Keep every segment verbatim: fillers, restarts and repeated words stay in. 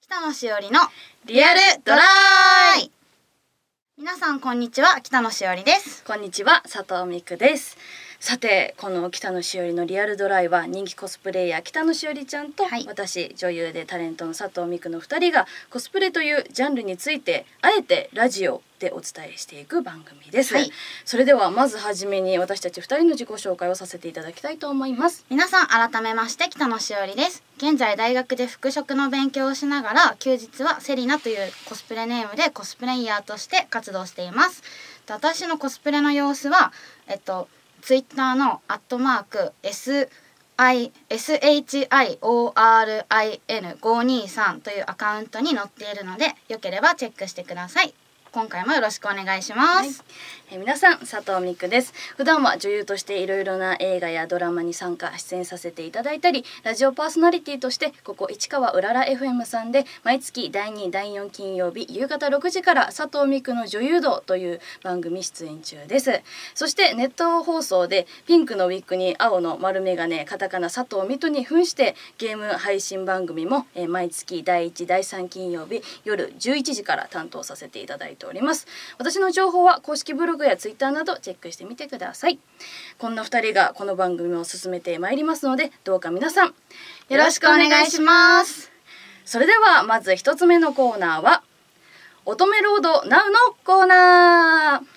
北野しおりのリアルドライ。 皆さんこんにちは、北野しおりです。 こんにちは、佐藤美久です。さて、この北野しおりのリアルドライは人気コスプレイヤー北野しおりちゃんと、はい、私女優でタレントの佐藤美久のふたりがコスプレというジャンルについてあえてラジオでお伝えしていく番組です、はい、それではまずはじめに私たちふたりの自己紹介をさせていただきたいと思います。 皆さん改めまして北野しおりです。現在大学で服飾の勉強をしながら休日はセリナというコスプレネームでコスプレイヤーとして活動しています。私のコスプレの様子はえっとツイッターのアットマーク エスアイエスエイチアイオーアールアイエヌごーにーさん というアカウントに載っているので、よければチェックしてください。今回もよろしくお願いします、はい。 えー、皆さん佐藤美久です。普段は女優としていろいろな映画やドラマに参加出演させていただいたり、ラジオパーソナリティとしてここ市川うらら エフエム さんで毎月だいにだいよん金曜日夕方ろくじから佐藤美久の女優道という番組出演中です。そしてネット放送でピンクのウィッグに青の丸眼鏡カタカナ佐藤美久に扮してゲーム配信番組も、えー、毎月だいいちだいさん金曜日夜じゅういちじから担当させていただいております。私の情報は公式ブログやツイッターなどチェックしてみてください。こんなふたりがこの番組を進めてまいりますので、どうか皆さんよろしくお願いします。 それではまず一つ目のコーナーは乙女ロードナウのコーナー。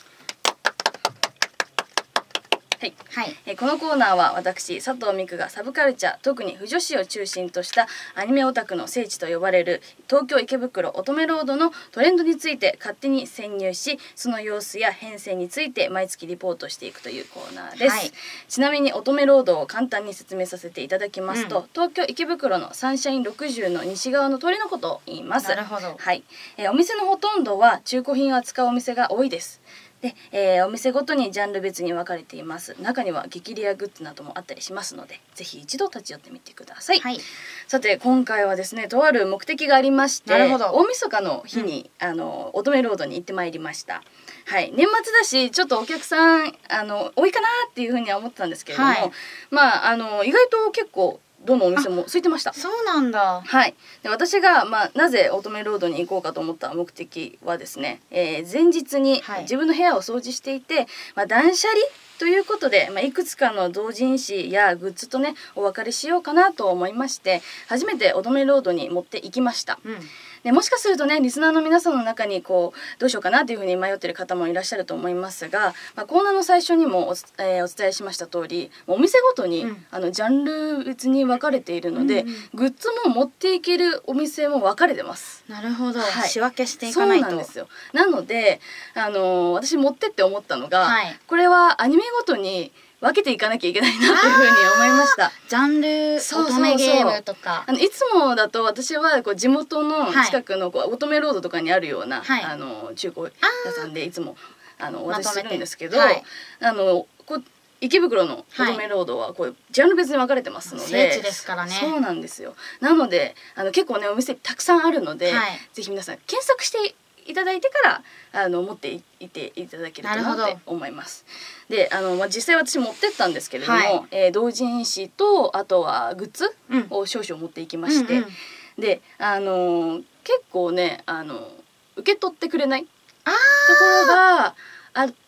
はいはい、えこのコーナーは私佐藤美久がサブカルチャー、特に腐女子を中心としたアニメオタクの聖地と呼ばれる東京池袋乙女ロードのトレンドについて勝手に潜入し、その様子や変遷について毎月リポートしていくというコーナーです、はい、ちなみに乙女ロードを簡単に説明させていただきますと、うん、東京池袋のサンシャインろくじゅうの西側の通りのことを言います。 なるほど、 はい、えお店のほとんどは中古品を扱うお店が多いです。で、えー、お店ごとにジャンル別に分かれています。中には激レアグッズなどもあったりしますので、ぜひ一度立ち寄ってみてください、はい、さて今回はですね、とある目的がありまして、なるほど、大晦日の日に、うん、あの乙女ロードに行ってまいりました。はい、年末だしちょっとお客さんあの多いかなっていうふうには思ってたんですけれども、はい、まああの意外と結構どのお店も空いてました。 そうなんだ。 はい。で、私がまあなぜ乙女ロードに行こうかと思った目的はですね、えー、前日に自分の部屋を掃除していて、はい、まあ断捨離ということで、まあ、いくつかの同人誌やグッズとねお別れしようかなと思いまして、初めて乙女ロードに持って行きました。うん、でもしかするとねリスナーの皆さんの中にこうどうしようかなというふうに迷っている方もいらっしゃると思いますが、まあ、コーナーの最初にもお、えー、お伝えしました通り、お店ごとに、うん、あのジャンル別に分かれているので、うんうん、グッズも持っていけるお店も分かれてます。 なるほど、はい、仕分けしていかないと。 そうなんですよ。なので、あのー、私持ってって思ったのが、はい、これはアニメごとに分けていかなきゃいけないなというふうに思いました。 ジャンル、乙女ゲームとか、 あのいつもだと私はこう地元の近くのこう乙女ロードとかにあるような、はい、あの中古屋さんでいつもあのお渡しするんですけど、はい、あのこう池袋の乙女ロードはこういうジャンル別に分かれてますので、 聖地ですからね。 そうなんですよ。なのであの結構ねお店たくさんあるので、はい、ぜひ皆さん検索していただいてからあの持っていっていただけるとなって思います。であの、まあ、実際私持ってったんですけれども、はい、えー、同人誌とあとはグッズを少々持っていきまして、うんうんうん、であの結構ねあの受け取ってくれないところがあって、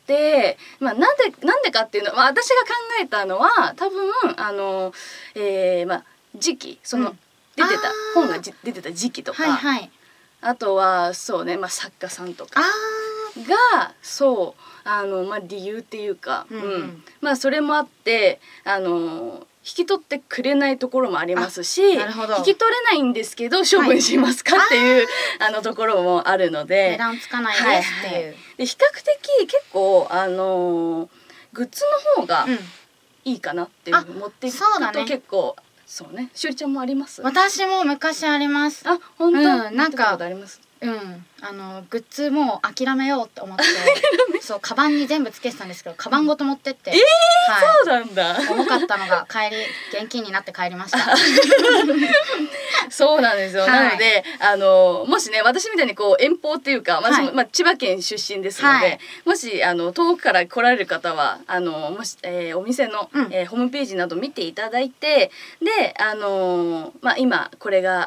まあ、なんでなんでかっていうのは、まあ、私が考えたのは多分あの、えーまあ、時期その、うん、出てた本が出てた時期とか、はいはい、あとはそうね、まあ、作家さんとかがそうあの、まあ、理由っていうか、うんうん、まあそれもあってあの引き取ってくれないところもありますし、引き取れないんですけど処分しますか、はい、っていうあのところもあるので、 値段つかないですっていう、はいはい、 で比較的結構あのグッズの方がいいかなっていう、うん、持っていくと結構そうね、しおりちゃんもあります？ 私も昔あります。 あ、本当？ うん、なんかうん、あのグッズもう諦めようって思ってそうカバンに全部つけてたんですけど、カバンごと持ってって、 えーはい、そうなんだ。 重かったのが帰り現金になって帰りましたそうなんですよ、はい、なのであのもしね私みたいにこう遠方っていうか、私も、はい、まあ、千葉県出身ですので、はい、もしあの遠くから来られる方はあのもし、えー、お店の、うん、えー、ホームページなど見ていただいて、であの、まあ、今これが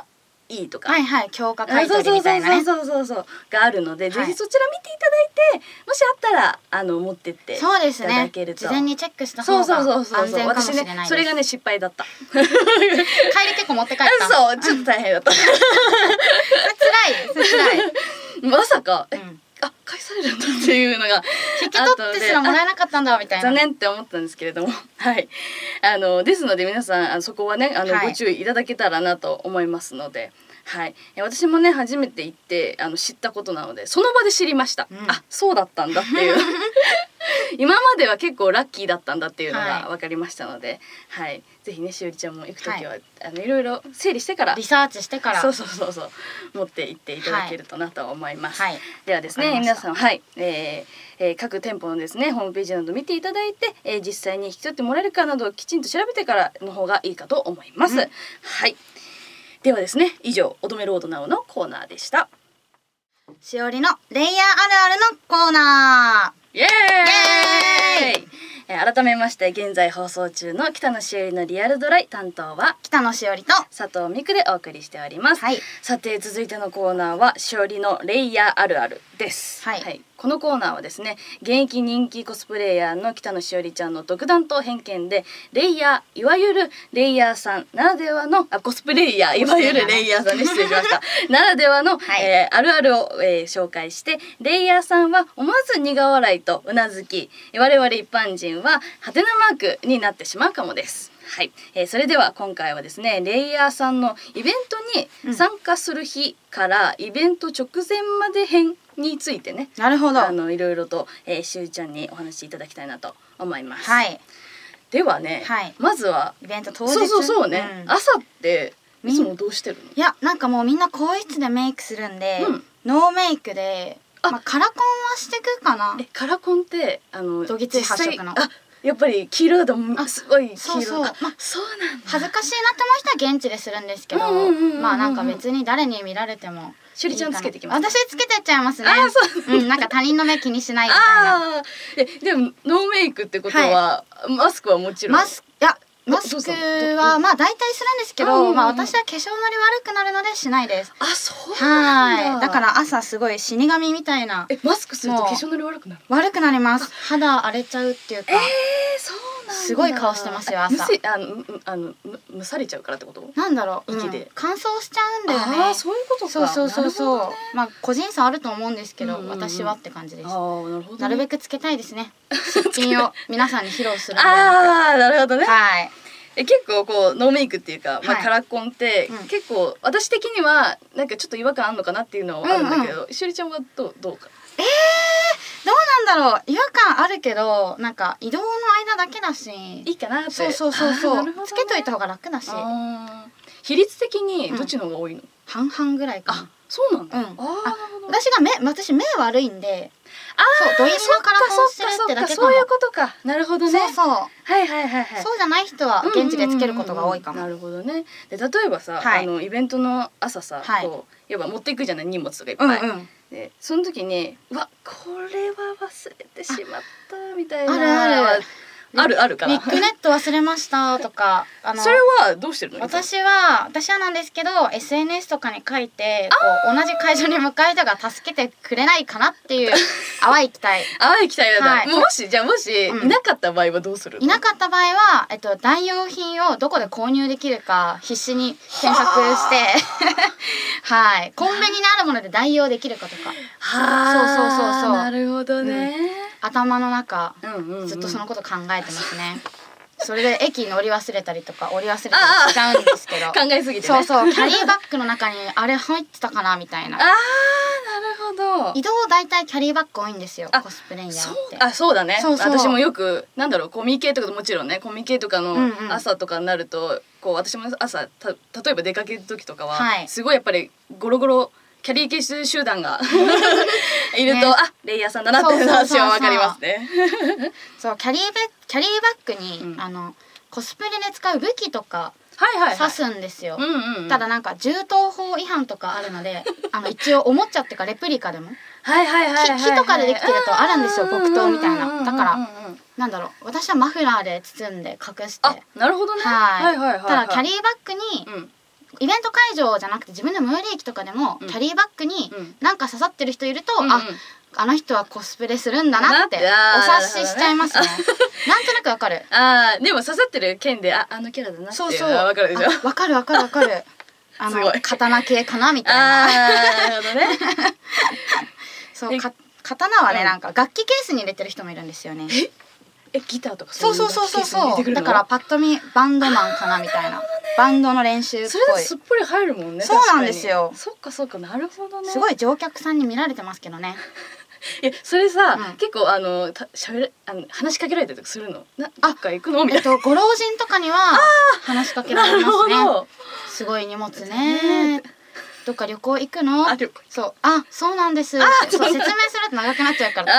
いいとか、 はいはい、強化買い取りみたいなね、 そうそうそうそうそうがあるので、はい、ぜひそちら見ていただいて、もしあったらあの持ってっていただけると、そうですね、 事前にチェックした方が安全かもしれないです。 私ねそれがね失敗だった帰り結構持って帰った。 そうちょっと大変だった。辛い辛いまさか、 うん、 あ返されるんだっていうのが引き取ってすらもらえなかったんだみたいな、 残念って思ったんですけれどもはいあのですので皆さんあのそこはねあの、はい、ご注意いただけたらなと思いますので、はい、私もね初めて行ってあの知ったことなのでその場で知りました、うん、あそうだったんだっていう今までは結構ラッキーだったんだっていうのが分かりましたので、はい、はい、ぜひねしおりちゃんも行くときは、はい、あのいろいろ整理してからリサーチしてからそうそうそうそう持って行っていただけるとなと思います、 はい、 ではですね皆さんはい、えーえー、各店舗のですねホームページなど見ていただいて、えー、実際に引き取ってもらえるかなどをきちんと調べてからの方がいいかと思います、うん、はいではですね以上乙女ロードナウのコーナーでした。 しおりのレイヤーあるあるのコーナー、 イエーイ、えー、改めまして現在放送中の北野しおりのリアルドライ、担当は北野しおりと佐藤美久でお送りしております、 はい、 さて続いてのコーナーはしおりのレイヤーあるあるです、 はい、 はい、このコーナーはですね現役人気コスプレイヤーの北野しおりちゃんの独断と偏見でレイヤーいわゆるレイヤーさんならではのあコスプレイヤーいわゆるレイヤーさんね失礼しましたならではの、はい、えー、あるあるを、えー、紹介してレイヤーさんは思わず苦笑いとうなずき我々一般人はハテナマークになってしまうかもです。はい、えー、それでは今回はですねレイヤーさんのイベントに参加する日からイベント直前まで編についてね、 なるほど、 あのいろいろと、えー、しおりちゃんにお話しいただきたいなと思います。 はい、 ではね、はい、まずはイベント当日、 そうそうそうね、うん、朝っていつもどうしてるの？ いやなんかもうみんな更衣室でメイクするんで、うん、ノーメイクで、まあ、カラコンはしてくかな。 えカラコンってあのどぎつい発色の、 あやっぱり黄色だもん、すごい黄色。 そうそう、まあ、 そうなんだ。 恥ずかしいなって思う人は現地でするんですけど、まあなんか別に誰に見られてもしおりちゃんつけてきます。 私つけてっちゃいますね。 あそう、 うん、なんか他人の目気にしないみたいな。 あででもノーメイクってことは、はい、マスクはもちろん。 マスクいやマスクはまあ大体するんですけど、まあ私は化粧のり悪くなるのでしないです。 あそうなんだ。 はい。だから朝すごい死神みたいな。 えマスクすると化粧のり悪くなる？ 悪くなります。肌荒れちゃうっていうか。 えー、そうなんだ。 すごい顔してますよ朝。 あのあの蒸されちゃうからってこと？ なんだろう。息で乾燥しちゃうんだよね。 ああそういうことか。 そうそうそうそう。まあ個人差あると思うんですけど、私はって感じです。 ああなるほど。 なるべくつけたいですね。すっぴんを皆さんに披露する。 ああなるほどね。 はい。 え結構こうノーメイクっていうか、まあ、カラコンって、はい、結構私的にはなんかちょっと違和感あるのかなっていうのはあるんだけど、しおりちゃんはどうどうか。 えー、どうなんだろう。違和感あるけどなんか移動の間だけだしいいかなって。 そうそうそうそう、ね、つけといた方が楽だし。 比率的にどっちの方が多いの？うん、 半々ぐらいかな。 あそうなんだ。うん、あ私が目私目悪いんで。あそう、ドイツのカラコンしてるってだけかも。 そういうことか。なるほどね。 そうそう。 はいはいはいはい。 そうじゃない人は現地でつけることが多いかも。 なるほどね。で例えばさ、あのイベントの朝さ、こうやっぱ持っていくじゃない荷物とかいっぱい。でその時にうわこれは忘れてしまったみたいな。 あるある。 あるあるかな。 ビッグネット忘れましたとかあのそれはどうしてるの？ 私は私はなんですけど エスエヌエス とかに書いてこう同じ会場に向かう人が助けてくれないかなっていう淡い期待淡い期待だね。もしじゃあもしいなかった場合はどうするの？ いなかった場合はえっと代用品をどこで購入できるか必死に検索してはいコンビニにあるもので代用できるかとか。 はそうそうそうそう。 なるほどね。 頭の中ずっとそのこと考えてますね。それで駅乗り忘れたりとか降り忘れたりしちゃうんですけど考えすぎてね。 そうそうキャリーバッグの中にあれ入ってたかなみたいな。 あーなるほど。 移動大体キャリーバッグ多いんですよコスプレイヤーって。 あそうだね。 そうそう私もよくなんだろうコミケとかもちろんねコミケとかの朝とかになると、うんうん、こう私も朝た例えば出かける時とかは、はい、すごいやっぱりゴロゴロキャリーケース集団がいると、ね、あレイヤーさんだなっていう話はわかりますね。 そうキャリーバッキャリーバッグに、うん、あのコスプレで使う武器とか刺すんですよ。ただなんか銃刀法違反とかあるのであの一応おもちゃっていうかレプリカでも木とかでできてるとあるんですよ木刀みたいな。だからなんだろう私はマフラーで包んで隠して。 あなるほどね。 はい。ただキャリーバッグに、うんイベント会場じゃなくて自分の最寄り駅とかでも、 うん、 キャリーバッグになんか刺さってる人いると、 うんうん、 あ、あの人はコスプレするんだなってお察ししちゃいますね。なんとなくわかる。 あーでも刺さってる剣でああのキャラだなっていうのはわかるでしょ。 わかるわかるわかる。あの刀系かなみたいな。 あーなるほどね。 そうか刀はね、うん、なんか楽器ケースに入れてる人もいるんですよね。 ええギターとかそうそうそうそうそうだからパッと見バンドマンかなみたいなバンドの練習っぽい。 それですっぽり入るもんね。 そうなんですよ。 そっかそっかなるほどね。 すごい乗客さんに見られてますけどね。 いやそれさ、うん、結構あのたしゃべれあの話しかけられたりとかするの？などっか行くのみたいな。 えっとご老人とかには話しかけられますね。すごい荷物ね。どっか旅行行くの？あ、旅行。そう、あ、そうなんです。そう説明すると長くなっちゃうから、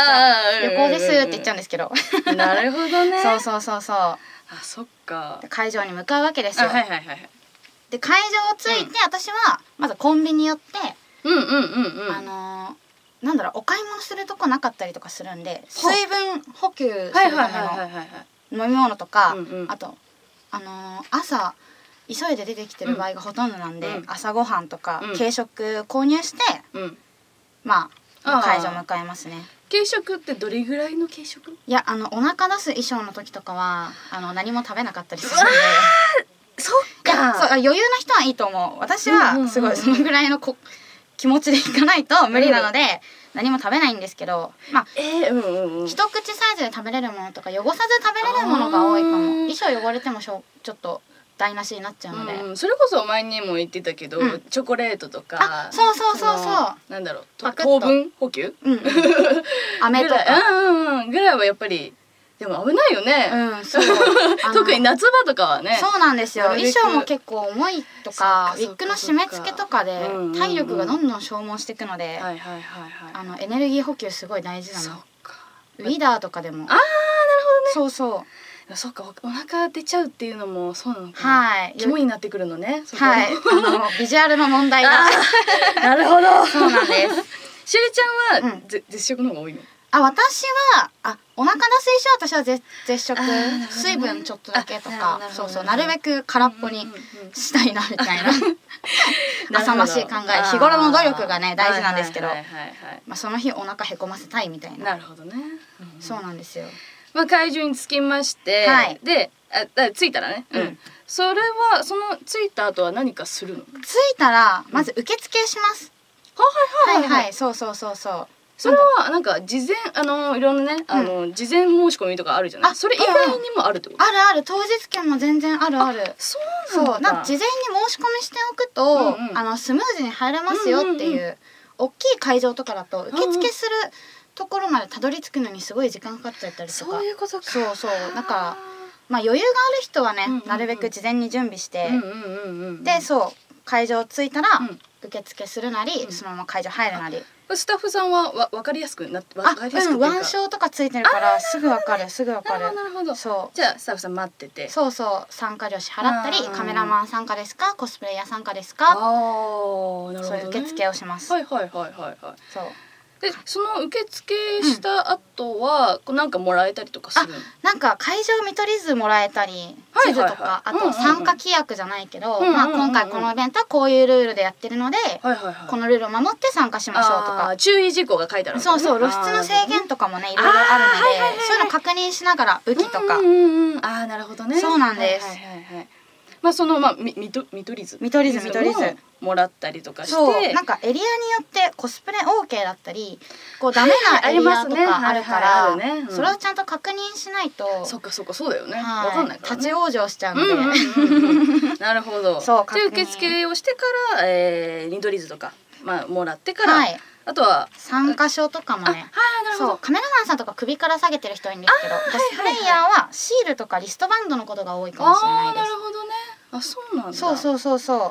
旅行ですって言っちゃうんですけど。 なるほどね。 そうそうそうそう。あ、 そっか。 会場に向かうわけですよ。 はいはいはいはい。 で会場を着いて、私はまずコンビニ寄って、 うんうんうんうん。 あのなんだろうお買い物するとこなかったりとかするんで、水分補給するための飲み物とか、あとあの朝急いで出てきてる場合がほとんどなんで、うん、朝ごはんとか、うん、軽食購入して、うん、まあ会場向かいますね。 軽食ってどれぐらいの軽食？ いやあのお腹出す衣装の時とかはあの何も食べなかったりするので。 そっか。 そう余裕の人はいいと思う。私はすごいそのぐらいのこ気持ちでいかないと無理なので、うん、何も食べないんですけど、まあ、 えーうんうんうん、 一口サイズで食べれるものとか汚さず食べれるものが多いかも。衣装汚れてもしょちょっと台無しになっちゃうので、 うん、それこそ前にも言ってたけど、うん、チョコレートとか、 あ、そうそうそうそう、 なんだろう、糖分補給、うん、 飴とか、 うんうん、ぐらいはやっぱりでも危ないよね。うん、そう。特に夏場とかはね。 そうなんですよ。衣装も結構重いとか、ウィッグの締め付けとかで体力がどんどん消耗していくので、あのエネルギー補給すごい大事なの。ウィダーとかでも。ああ、なるほどね。 そうそう。 そうか、お腹出ちゃうっていうのもそうなのかな。はい。肝になってくるのね。 はい。あのビジュアルの問題が。 なるほど。 そうなんです。 しゅりちゃんは絶食の方が多いの？ あ、私はあお腹出す衣装私は絶絶食、水分ちょっとだけとか、そうそうなるべく空っぽにしたいなみたいな浅ましい考え、日頃の努力がね大事なんですけど、まあその日お腹へこませたいみたいな。 なるほどね。 そうなんですよ。 まあ会場に着きまして、であ着いたらね、それはその着いた後は何かするの？着いたらまず受付します。はいはいはいはい、そうそうそうそう。 それはなんか事前あのいろんなねあの事前申し込みとかあるじゃない。それ以外にもあるってこと？ あるある、当日券も全然あるある。 そうなんだ。 なんか事前に申し込みしておくとあのスムーズに入れますよっていう大きい会場とかだと受付するところまでたどり着くのにすごい時間かかっちゃったりとか。 そういうことか。 そうそう。だからまあ余裕がある人はねなるべく事前に準備してでそう会場着いたら受付するなりそのまま会場入るなり。 スタッフさんはわ分かりやすくなって分かりやすくっていうか、うん、腕章とかついてるからすぐ分かるすぐ分かる。 なるほど。 そうじゃあスタッフさん待ってて、 そうそう参加料支払ったりカメラマン参加ですかコスプレイヤー参加ですか、ああなるほど、ね、そういう受付をします。 はいはいはいはいはい。そうでそうその受付した後は、うん、なんかもらえたりとかするの？ なんか会場見取り図もらえたり地図とかあと参加規約じゃないけど今回このイベントはこういうルールでやってるのでこのルールを守って参加しましょうとか注意事項が書いてある、ね、 そうそう露出の制限とかもねいろいろあるのでそういうの確認しながら武器とか。 ああなるほどね。 そうなんです。 まあそのまあみ見と見取り図見取り図見取り図もらったりとかして、 そうなんかエリアによってコスプレ オーケー だったりこうダメなエリアとかあるからそれをちゃんと確認しないと。 そっかそっかそうだよね。わかんないからね。 立ち往生しちゃうので。なるほど。そうで受付をしてからえ見取り図とかまあもらってからあとは参加証とかもね。そうカメラマンさんとか首から下げてる人多いんですけどコスプレイヤーはシールとかリストバンドのことが多いかもしれないです。 あなるほどね。あそうなんだ。 そうそうそうそう。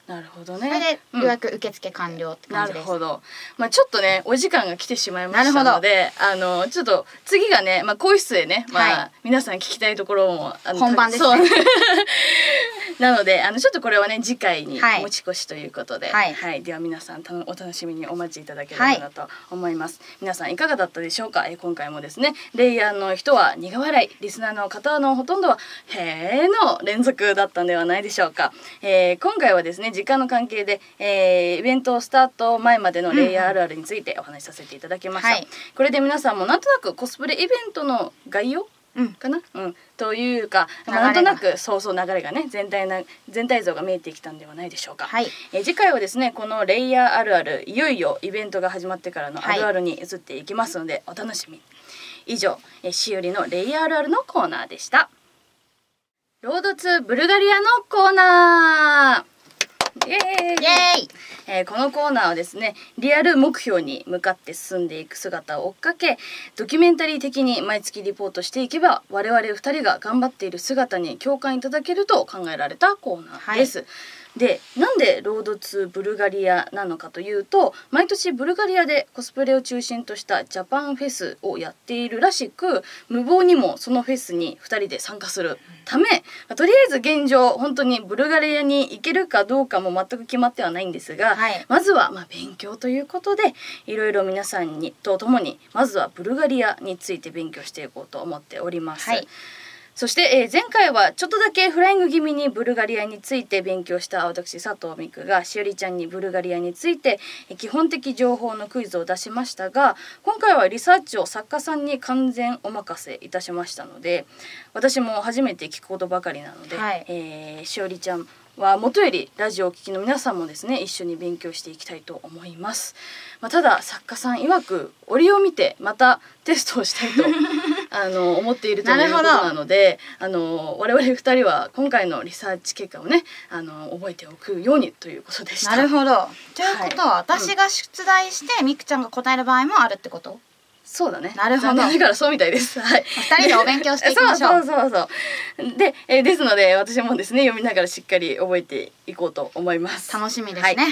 なるほどね。 それで予約受付完了って感じです。 なるほど。まあちょっとねお時間が来てしまいましたので、あのちょっと次がね、まあ更衣室でね、まあ、はい、皆さん聞きたいところもあの本番ですね。 なのであのちょっとこれはね次回に持ち越しということで、はい、はい、では皆さんたお楽しみにお待ちいただければなと思います。はい、皆さんいかがだったでしょうか。え今回もですねレイヤーの人は苦笑い、リスナーの方のほとんどはへーの連続だったんではないでしょうか。えー、今回はですね時間の関係で、えー、イベントスタート前までのレイヤーあるあるについてお話しさせていただきました。はい、これで皆さんもなんとなくコスプレイベントの概要かな、うん、というか、まあ、なんとなくそうそう流れがね全体な全体像が見えてきたんではないでしょうか。はい、え次回はですねこのレイヤーあるあるいよいよイベントが始まってからのあるあるに移っていきますので、はい、お楽しみ。以上えしおりのレイヤーあるあるのコーナーでした。ロードツーブルガリアのコーナー。イエーイ、イエーイ、えー、このコーナーはですねリアル目標に向かって進んでいく姿を追っかけドキュメンタリー的に毎月リポートしていけば我々ふたりが頑張っている姿に共感いただけると考えられたコーナーです。はい、でなんでロードツーブルガリアなのかというと毎年ブルガリアでコスプレを中心としたジャパンフェスをやっているらしく無謀にもそのフェスにふたりで参加するため、まあ、とりあえず現状本当にブルガリアに行けるかどうかも全く決まってはないんですが、はい、まずはまあ勉強ということでいろいろ皆さんにと共にまずはブルガリアについて勉強していこうと思っております。はい、そして、えー、前回はちょっとだけフライング気味にブルガリアについて勉強した私佐藤美久がしおりちゃんにブルガリアについて、えー、基本的情報のクイズを出しましたが今回はリサーチを作家さんに完全お任せいたしましたので私も初めて聞くことばかりなので、はい、えー、しおりちゃんはもとよりラジオを聴きの皆さんもですね一緒に勉強していきたいと思います。まあ、ただ作家さん曰く折を見てまたテストをしたいとあの思っているということなのであの我々ふたりは今回のリサーチ結果をねあの覚えておくようにということでした。 なるほど。ということは、はい、私が出題してみくちゃんが答える場合もあるってこと？ そうだね。 なるほど。 だからそうみたいです。はい。 二人でお勉強していきましょう。 そうそうそうそう。で、えー、ですので私もですね読みながらしっかり覚えていこうと思います。 楽しみですね。はい、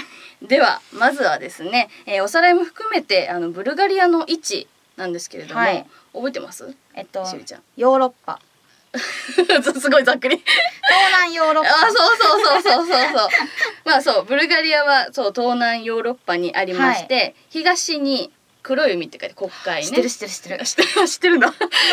ではまずはですね、えー、おさらいも含めてあのブルガリアの位置なんですけれども、はい、覚えてます？ えっとしおりちゃん。 ヨーロッパ。 すごいざっくり。 東南ヨーロッパ。 あ、そうそうそうそうそうそう。まあそうブルガリアはそう東南ヨーロッパにありまして、はい、東に黒い海って書いて黒海ね。 知ってる知ってる知ってる。 知ってる知ってるんだ。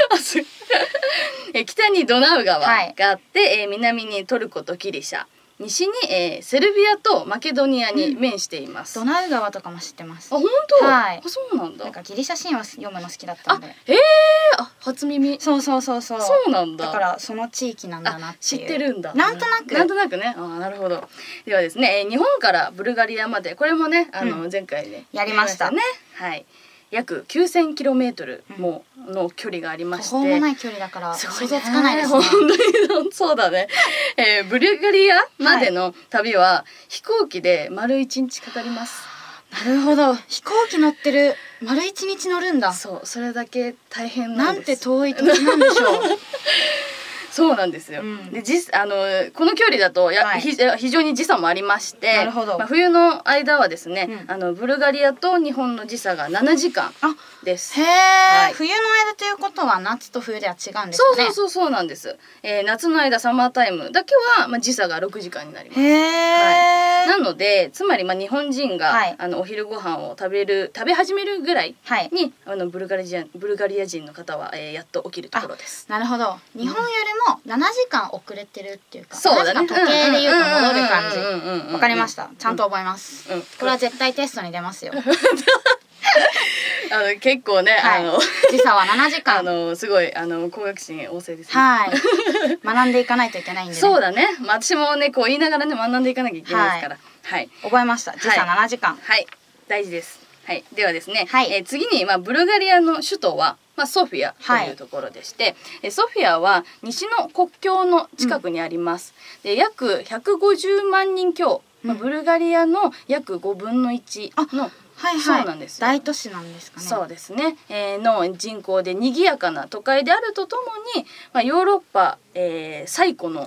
え北にドナウ川があって、はい、え南にトルコとギリシャ、西に、えー、セルビアとマケドニアに面しています。 うん、ドナウ川とかも知ってます。 あ、本当？ はい。 あ、そうなんだ。 なんかギリシャ神話読むの好きだったんで。 あ、ええー、あ、初耳。 そうそうそうそう。 そうなんだ。 だからその地域なんだなっていう。 知ってるんだ。 なんとなく。 なんとなくね。あ、なるほど。ではですね、えー、日本からブルガリアまでこれもね、あの、うん、前回ねやりましたね。はい。約きゅうせんキロメートルもの距離がありまして、 途方もない距離だから想像つかないですね。 本当にそうだね。えー、ブルガリアまでの旅は、はい、飛行機で丸一日かかります。 なるほど。飛行機乗ってる丸一日乗るんだ。 そう、それだけ大変なんです。 なんて遠い土地なんでしょう。 そうなんですよ。うん、で、じあのこの距離だとや、はい、ひ非常に時差もありまして、なるほど、まあ、冬の間はですね、うん、あのブルガリアと日本の時差がななじかんです。 へえ、はい、冬の間ということは夏と冬では違うんですね。 そうそうそうそうなんです。えー、夏の間サマータイムだけは、まあ、時差がろくじかんになります。 へえ、 はい、なのでつまりまあ日本人が、はい、あのお昼ご飯を食べる食べ始めるぐらいに、はい、あのブルガリアブルガリア人の方は、えー、やっと起きるところです。 なるほど。日本よりもななじかん遅れてるっていうか、そうだね、時計で言うと戻る感じ。わかりました。ちゃんと覚えます。うん、これは絶対テストに出ますよ。 あの結構ね、はい、あの時差はななじかん。 あのすごいあの工学心旺盛ですね。 はい。学んでいかないといけないんで、ね。 そうだね。まあ、私もねこう言いながらね学んでいかなきゃいけないですから。はい。はい、 覚えました。時差ななじかん。 はい。はい、大事です。はい。ではですね。はい、えー、次にまあブルガリアの首都は。まあ、ソフィアというところでして、はい、ソフィアは西の国境の近くにあります。うん、で約ひゃくごじゅうまんにん強、うん、まあ、ブルガリアの約ごぶんのいちの、 はいはい、そうなんですよ。大都市なんですかね。 そうですね、えー、の人口で賑やかな都会であるとともに、まあ、ヨーロッパ、えー、最古の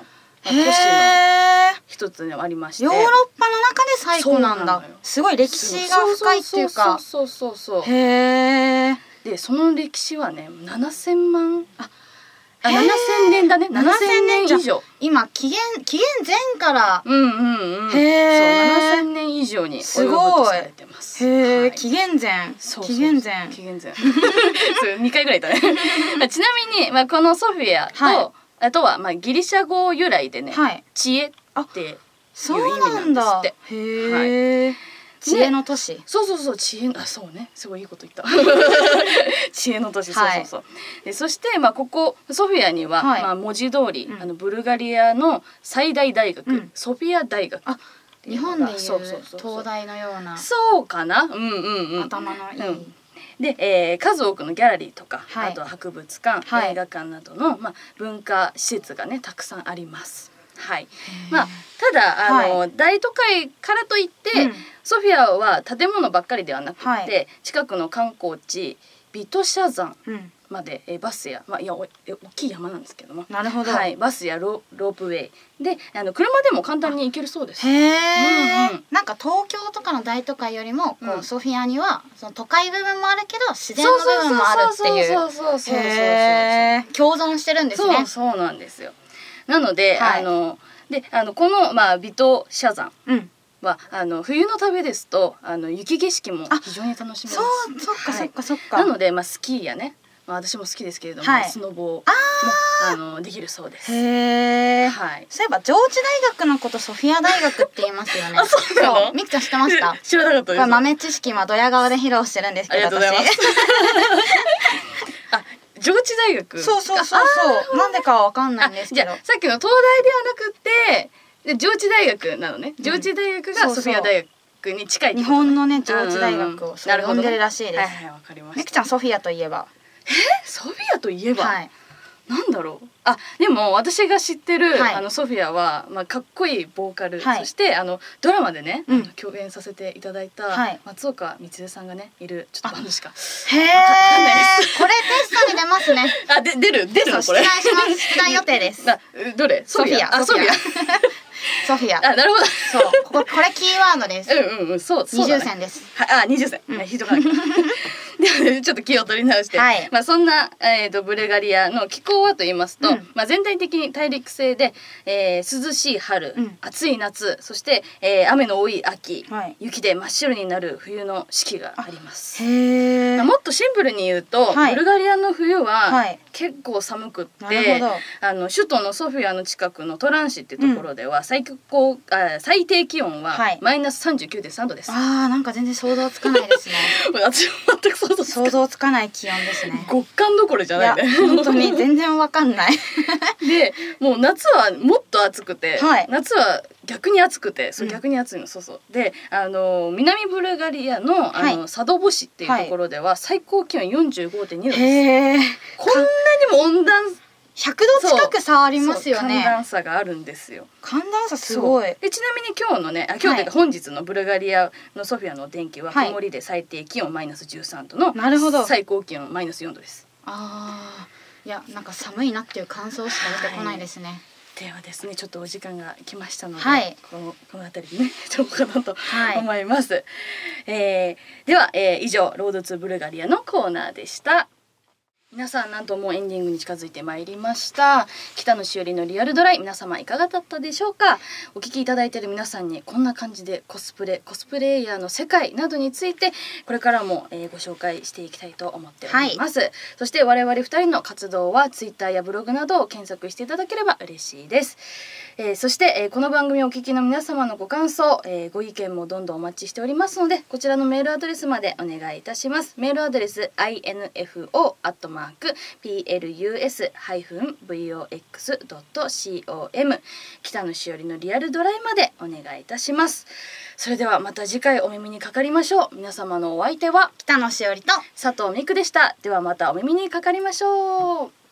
都市の一つでもありまして、 ヨーロッパの中で最古なんだ。すごい歴史が深いっていうか、 そうそうそうそう。 へえ。 でその歴史はねななせんまん、ああななせんねんだね、ななせんねん以上。 今紀元紀元前からうんうんうん、 へえ、 そうななせんねん以上に及ぶとされてます。 へえ、紀元前、紀元前、 紀元前そうにかいぐらいだねちなみに、まあ、このソフィアと、あとはまあギリシャ語由来でね、知恵っていう意味なんですって。 へえ、知恵の都市。 そうそうそう、知恵、あ、そうね、すごいいいこと言った知恵の都市、そうそうそう。でそしてまあここソフィアにはまあ文字通りあのブルガリアの最大大学ソフィア大学、 日本でいう東大のような、 そうかな、うんうんうん、 頭のいい。 で、えー、数多くのギャラリーとか、はい、あとは博物館、はい、映画館などの、まあ、文化施設がねたくさんあります。はい、まあただあの、はい、大都会からといって、うん、ソフィアは建物ばっかりではなくて、はい、近くの観光地ビトシャ山まで、うん、えバスや、まあ、いやお大きい山なんですけども、 なるほど、 はい、バスやロロープウェイであの車でも簡単に行けるそうです。 へえ、うんうん、なんか東京とかの大都会よりもこう、うん、ソフィアにはその都会部分もあるけど自然の部分もあるっていう、 そうそうそうそうそうそうそう共存してるんですね。 そうそうなんですよ。なので、はい、あのであのこの、まあ、ビトシャ山は、うん、あの冬の旅ですとあの雪景色も非常に楽しめます。 そうそっか、はい、そっかそっか。 なので、まあ、スキーやね、まあ、私も好きですけれども、はい、スノボもあのできるそうです。 へえ、はい、そういえば上智大学のことソフィア大学って言いますよね。 あ、そうなの？ みくちゃん知ってました？ 知らなかったです。 豆知識はドヤ顔で披露してるんですけど、私あ、上智大学。 そうそうそうそう。なんでかはわかんないんですけど。 じゃあさっきの東大ではなくて、で上智大学なのね。上智大学がソフィア大学に近い。 日本のね上智大学を呼んでるらしいです。 はいはい、わかりました。 みくちゃんソフィアといえば。 え？ソフィアといえば。はい。なんだろう。あ、でも私が知ってる、はい、あのソフィアは、まあ、かっこいいボーカル、はい、そしてあのドラマでね、うん、共演させていただいた、はい、松岡充さんがねいるちょっとバンドしか。 へえ。これテストに出ますね。 あ、で出る出るのこれ。 出題します。出題予定です。 あ、どれ？ ソフィア。 あ、ソフィア。 ソフィア。 あ、なるほど。 そう。こここれキーワードです。 うんうんうん、そう。 二重線です。 はい、あ、二重線。ひどかった。で、ちょっと気を取り直して、はい、まあそんなえっとブルガリアの気候はと言いますと、うん、まあ全体的に大陸性で、えー、涼しい春、うん、暑い夏、そして、えー、雨の多い秋、はい、雪で真っ白になる冬の四季があります。へー。まあ、もっとシンプルに言うと、はい、ブルガリアの冬は、はい、結構寒くって、あの首都のソフィアの近くのトランシっていうところでは、うん、最高あ最低気温はマイナス さんじゅうきゅうてんさんどです。 あー、なんか全然想像つかないですね。 私も全く想像つかない。 想像つかない気温ですね。 極寒どころじゃないね。 本当に全然わかんない。 で、もう夏はもっと暑くて、はい、夏は逆に暑くて、そう逆に暑いの、うん、そうそう。で、あの南ブルガリアのあの、はい、サドボ市っていうところでは最高気温 よんじゅうごてんにどです。へー。こんなにも温暖ひゃくど近く差ありますよね。 寒暖差があるんですよ。 寒暖差すごい。 でちなみに今日のね、あ今日というか本日のブルガリアのソフィアの天気は曇りで最低気温マイナスじゅうさんどの、なるほど、最高気温マイナスよんどです。 ああ、いやなんか寒いなっていう感想しか出てこないですね。はい、 ではですね、ちょっとお時間が来ましたので、はい、このこの辺りでねちょっとかなと思います。はい、えー、では、えー、以上ロードツーブルガリアのコーナーでした。皆さん、なんともうエンディングに近づいてまいりました。北野しおりのリアルドライ、皆様いかがだったでしょうか。お聞きいただいている皆さんにこんな感じでコスプレコスプレイヤーの世界などについてこれからも、えー、ご紹介していきたいと思っております。はい、そして我々ふたりの活動はツイッターやブログなどを検索していただければ嬉しいです。えー、そして、えー、この番組をお聞きの皆様のご感想、えー、ご意見もどんどんお待ちしておりますので、こちらのメールアドレスまでお願いいたします。メールアドレス インフォ アットマーク プラス ブイオーエックス ドット コム 北野しおりのリアルドライまでお願いいたします。それではまた次回お耳にかかりましょう。皆様のお相手は北野しおりと佐藤美久でした。ではまたお耳にかかりましょう。